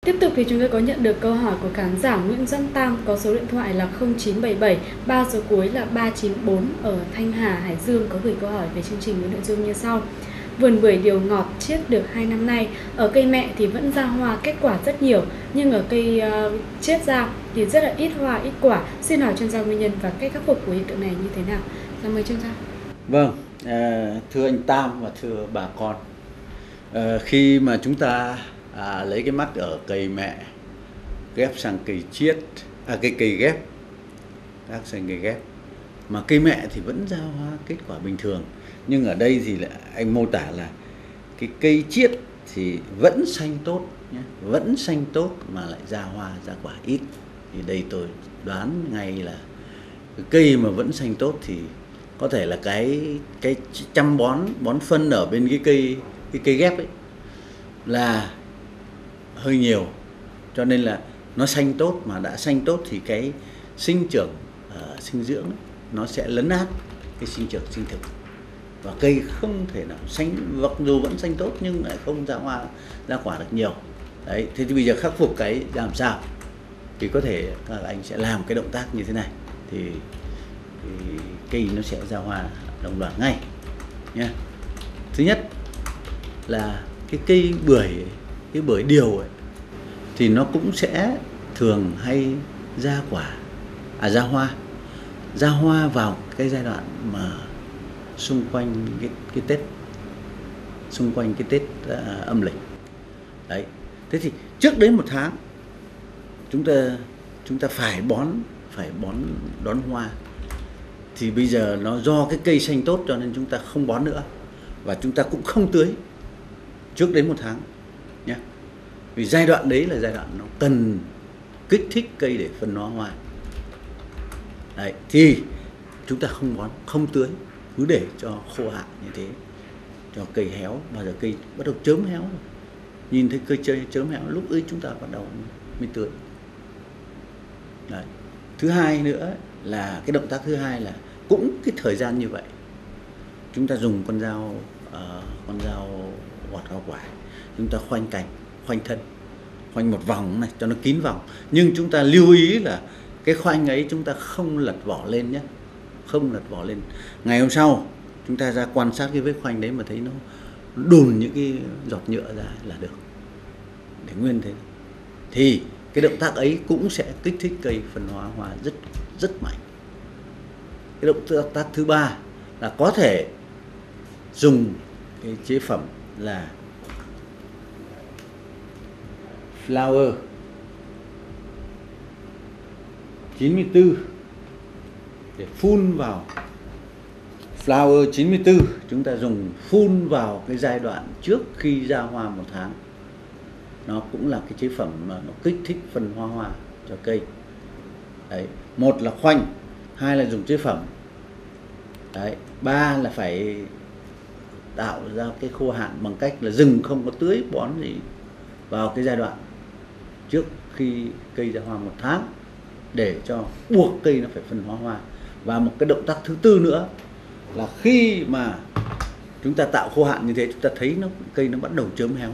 Tiếp tục thì chúng tôi có nhận được câu hỏi của khán giả Nguyễn Doãn Tam có số điện thoại là 0977 3 số cuối là 394 ở Thanh Hà, Hải Dương có gửi câu hỏi về chương trình với nội dung như sau. Vườn bưởi điều ngọt chiết được 2 năm nay, ở cây mẹ thì vẫn ra hoa kết quả rất nhiều, nhưng ở cây chiết ra thì rất là ít hoa, ít quả. Xin hỏi chuyên gia nguyên nhân và cách khắc phục của hiện tượng này như thế nào? Cảm ơn chuyên gia. Vâng, thưa anh Tam và thưa bà con, khi mà chúng ta lấy cái mắt ở cây mẹ ghép sang cây chiết, cây ghép sang cây ghép, mà cây mẹ thì vẫn ra hoa kết quả bình thường, nhưng ở đây thì lại anh mô tả là cái cây chiết thì vẫn xanh tốt nhé, vẫn xanh tốt mà lại ra hoa ra quả ít. Thì đây tôi đoán ngay là cái cây mà vẫn xanh tốt thì có thể là cái chăm bón phân ở bên cái cây ghép ấy là hơi nhiều, cho nên là nó xanh tốt, mà đã xanh tốt thì cái sinh trưởng sinh dưỡng ấy, nó sẽ lấn át cái sinh trưởng sinh thực, và cây không thể nào xanh, mặc dù vẫn xanh tốt nhưng lại không ra hoa ra quả được nhiều. Đấy, thế thì bây giờ khắc phục cái làm sao thì có thể các anh sẽ làm cái động tác như thế này thì cây nó sẽ ra hoa đồng loạt ngay nhé. Thứ nhất là cái bưởi điều ấy, thì nó cũng sẽ thường hay ra hoa vào cái giai đoạn mà xung quanh cái Tết âm lịch. Đấy, thế thì trước đến 1 tháng chúng ta phải bón đón hoa. Thì bây giờ nó do cái cây xanh tốt cho nên chúng ta không bón nữa, và chúng ta cũng không tưới trước đến 1 tháng nhé. Vì giai đoạn đấy là giai đoạn nó cần kích thích cây để phân hóa hoa. Đấy, thì chúng ta không bón, không tưới, cứ để cho khô hạn như thế, cho cây héo. Bao giờ cây bắt đầu chớm héo rồi, nhìn thấy cây chơi chớm héo, lúc ấy chúng ta bắt đầu mới tưới. Đấy. Thứ hai nữa là cái động tác thứ hai là cũng cái thời gian như vậy, chúng ta dùng con dao gọt hoa quả, chúng ta khoanh cành, khoanh thân, khoanh một vòng này cho nó kín vòng. Nhưng chúng ta lưu ý là cái khoanh ấy chúng ta không lật vỏ lên nhé, không lật vỏ lên. Ngày hôm sau chúng ta ra quan sát cái vết khoanh đấy mà thấy nó đùn những cái giọt nhựa ra là được, để nguyên thế. Thì cái động tác ấy cũng sẽ kích thích cây phân hóa hoa rất rất mạnh. Cái động tác thứ ba là có thể dùng cái chế phẩm là Flower 94 để phun vào. Flower 94 chúng ta dùng phun vào cái giai đoạn trước khi ra hoa 1 tháng. Nó cũng là cái chế phẩm mà nó kích thích phân hóa hoa cho cây. Đấy, 1 là khoanh, 2 là dùng chế phẩm. Đấy, 3 là phải tạo ra cái khô hạn bằng cách là rừng không có tưới bón gì vào cái giai đoạn trước khi cây ra hoa 1 tháng, để cho buộc cây nó phải phân hóa hoa. Và một cái động tác thứ tư nữa là khi mà chúng ta tạo khô hạn như thế, chúng ta thấy cây nó bắt đầu chớm héo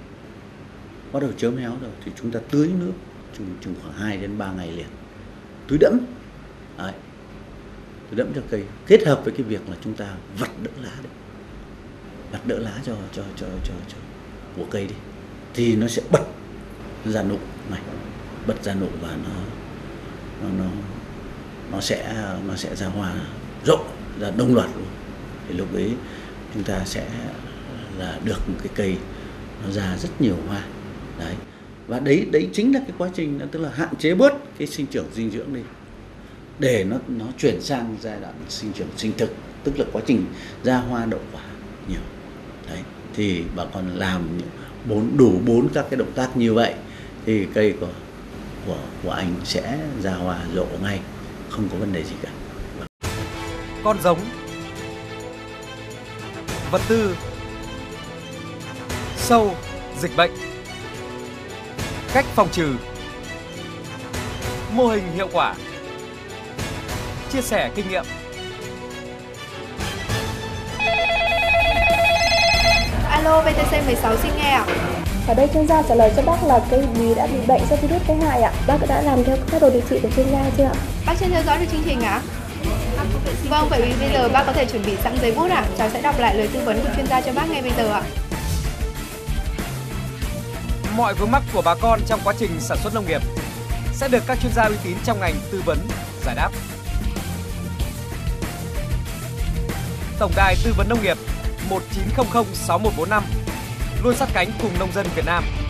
rồi, thì chúng ta tưới nước chừng khoảng 2 đến 3 ngày liền, tưới đẫm. Đấy, tưới đẫm cho cây, kết hợp với cái việc là chúng ta vặt đỡ lá cho của cây đi, thì nó sẽ bật ra nụ này, và nó sẽ ra hoa rộ, ra đồng loạt luôn. Thì lúc ấy chúng ta sẽ là được một cái cây nó ra rất nhiều hoa. Đấy, và đấy chính là cái quá trình, tức là hạn chế bớt cái sinh trưởng dinh dưỡng đi, để nó chuyển sang giai đoạn sinh trưởng sinh thực, tức là quá trình ra hoa đậu quả nhiều. Đấy, thì bà con làm đủ 4 các cái động tác như vậy thì cây của anh sẽ ra hoa rộ ngay, không có vấn đề gì cả. Con giống, vật tư, sâu, dịch bệnh, cách phòng trừ, mô hình hiệu quả, chia sẻ kinh nghiệm. Alo, VTC 16 xin nghe ạ. Ở đây chuyên gia trả lời cho bác là cây bí đã bị bệnh do virus gây hại ạ. Bác đã làm theo các đồ điều trị của chuyên gia chưa ạ? Bác chưa theo dõi được chương trình ạ? Vâng, vậy bây giờ bác có thể chuẩn bị sẵn giấy bút ạ. Cháu sẽ đọc lại lời tư vấn của chuyên gia cho bác ngay bây giờ ạ. Mọi vướng mắc của bà con trong quá trình sản xuất nông nghiệp sẽ được các chuyên gia uy tín trong ngành tư vấn, giải đáp. Tổng đài tư vấn nông nghiệp 1900 6145 luôn sát cánh cùng nông dân Việt Nam.